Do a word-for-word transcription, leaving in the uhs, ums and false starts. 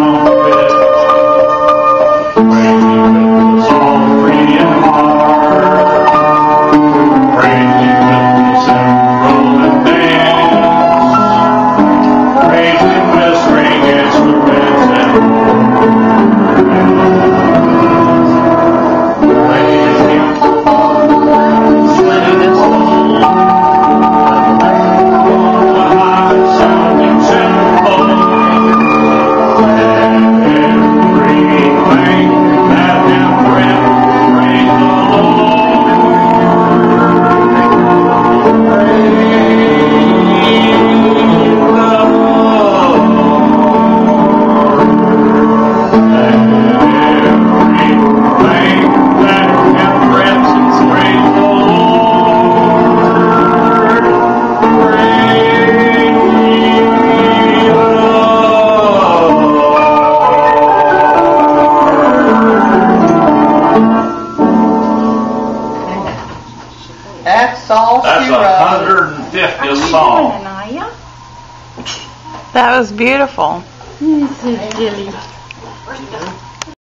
trumpet, praise Him with the psaltery and harp, praise Him with the cymbal and dance, praise Him with string instruments and praise Him on the sling and stone, on the high sounding cymbal. Let everything that hath breath praise the Lord. Praise the Lord. Let everything that hath breath praise the Lord. Praise That's all That's she a wrote. hundred and fiftieth song. Anaya? That was beautiful. You're so silly.